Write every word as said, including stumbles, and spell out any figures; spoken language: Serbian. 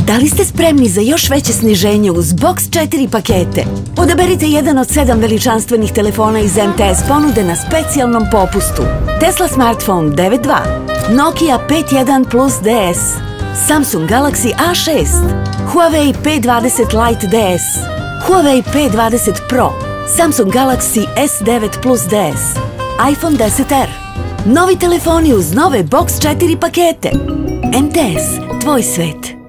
Da li ste spremni za još veće sniženje uz Box četiri pakete? Odaberite jedan od sedam veličanstvenih telefona iz M T S ponude na specijalnom popustu. Tesla Smartphone devet dva, Nokia pet jedan Plus D S, Samsung Galaxy A šest, Huawei P dvadeset Lite D S, Huawei P dvadeset Pro, Samsung Galaxy S devet Plus D S, iPhone deset R. Novi telefoni uz nove Box četiri pakete. M T S, tvoj svet.